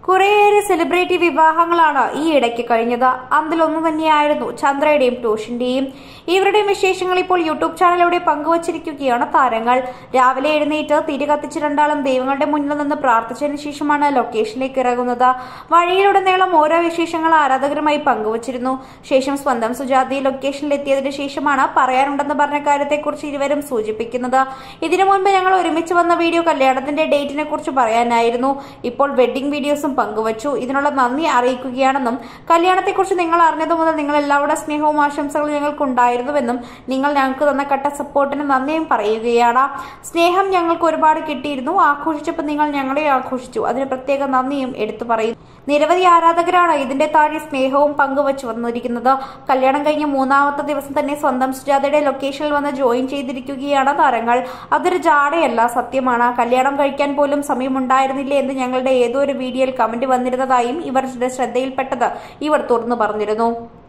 കുറേയേറെ സെലിബ്രിറ്റി വിവാഹങ്ങളാണ് ഈ ഇടയ്ക്ക് കഴിഞ്ഞത്. അതിലൊന്നു തന്നെയായിരുന്നു ചന്ദ്രയുടെയും ടോഷിന്റെയും. ഇവരുടെയും വിശേഷങ്ങൾ ഇപ്പോൾ യൂട്യൂബ് ചാനലിലൂടെ പങ്കുവച്ചിരിക്കുകയാണ് താരങ്ങൾ. രാവിലെ എഴുന്നേറ്റ് തിരി കത്തിച്ച് രണ്ടാളും ദൈവങ്ങളുടെ മുന്നിൽ നിന്ന് പ്രാർത്ഥിച്ചതിന് ശേഷമാണ് ലൊക്കേഷനിലേക്ക് ഇറങ്ങുന്നത്. വഴിയിലുടനീളം ഓരോ വിശേഷങ്ങൾ ആരാധകരുമായി പങ്കുവച്ചിരുന്നു. ശേഷം സ്വന്തം സുജാതി ലൊക്കേഷനിൽ എത്തിയതിനു ശേഷമാണ് പറയാനുണ്ടെന്ന് പറഞ്ഞ കാര്യത്തെക്കുറിച്ച് ഇരുവരും സൂചിപ്പിക്കുന്നത്. ഇതിനു മുൻപ് ഞങ്ങൾ ഒരുമിച്ച് വന്ന വീഡിയോ കല്യാണത്തിന്റെ ഡേറ്റിനെ കുറിച്ച് പറയാനായിരുന്നു. ഇപ്പോൾ വെഡിംഗ് വീഡിയോസും പങ്കുവച്ചു. ഇതിനുള്ള നന്ദി അറിയിക്കുകയാണെന്നും കല്യാണത്തെക്കുറിച്ച് നിങ്ങൾ അറിഞ്ഞതു മുതൽ നിങ്ങൾ എല്ലാവരുടെ സ്നേഹവും ആശംസകളും ഞങ്ങൾക്ക് ഉണ്ടായിരുന്നുവെന്നും നിങ്ങൾ ഞങ്ങൾക്ക് തന്ന കട്ട സപ്പോർട്ടിന് നന്ദിയും പറയുകയാണ്. സ്നേഹം ഞങ്ങൾക്ക് ഒരുപാട് കിട്ടിയിരുന്നു. ആഘോഷിച്ചപ്പോൾ നിങ്ങൾ ഞങ്ങളെ ആഘോഷിച്ചു. അതിന് പ്രത്യേക നന്ദിയും എടുത്തു പറയും. നിരവധി ആരാധകരാണ് ഇതിന്റെ താഴെ സ്നേഹവും പങ്കുവച്ചു വന്നിരിക്കുന്നത്. കല്യാണം കഴിഞ്ഞ 3ാമത്തെ ദിവസം തന്നെ സ്വന്തം സുജാതയുടെ ലൊക്കേഷനിൽ വന്ന് ജോയിൻ ചെയ്തിരിക്കുകയാണ് താരങ്ങൾ. അതൊരു ജാടയല്ല, സത്യമാണ്. കല്യാണം കഴിക്കാൻ പോലും സമയമുണ്ടായിരുന്നില്ലേ എന്ന് ഞങ്ങളുടെ ഏതോ ഒരു വീഡിയോയിൽ കമന്റ് വന്നിരുന്നതായും ഇവരുടെ ശ്രദ്ധയിൽപ്പെട്ടത് ഇവർ തുറന്നു പറഞ്ഞിരുന്നു.